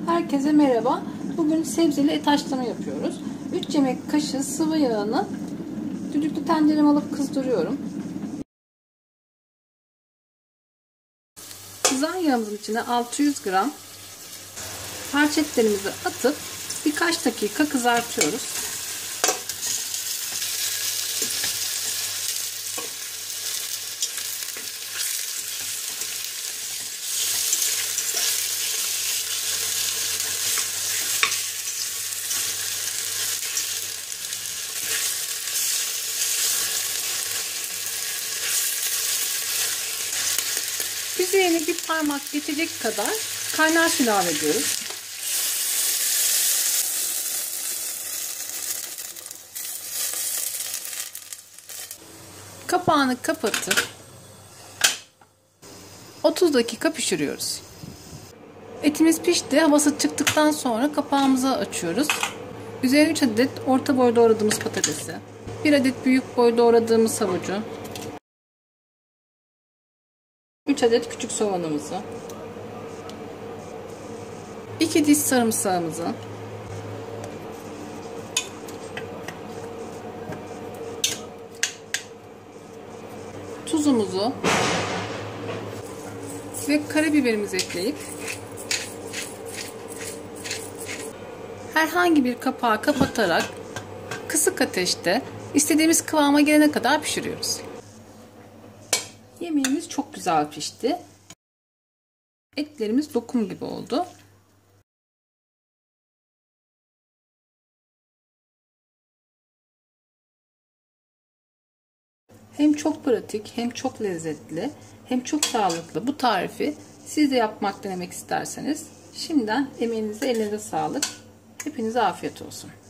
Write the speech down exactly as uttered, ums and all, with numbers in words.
Herkese merhaba. Bugün sebzeli et haşlama yapıyoruz. üç yemek kaşığı sıvı yağını düdüklü tencereme alıp kızdırıyorum. Kızan yağımızın içine altı yüz gram parça etlerimizi atıp birkaç dakika kızartıyoruz. Üzerine bir parmak geçecek kadar kaynar su ilave ediyoruz. Kapağını kapatıp otuz dakika pişiriyoruz. Etimiz pişti. Havası çıktıktan sonra kapağımızı açıyoruz. Üzerine üç adet orta boy doğradığımız patatesi, bir adet büyük boy doğradığımız havucu, üç adet küçük soğanımızı, iki diş sarımsağımızı, tuzumuzu ve karabiberimizi ekleyip herhangi bir kapağı kapatarak kısık ateşte istediğimiz kıvama gelene kadar pişiriyoruz. Yemeğimiz çok güzel pişti. Etlerimiz lokum gibi oldu. Hem çok pratik, hem çok lezzetli, hem çok sağlıklı bu tarifi siz de yapmak denemek isterseniz şimdiden emeğinize, elinize sağlık. Hepinize afiyet olsun.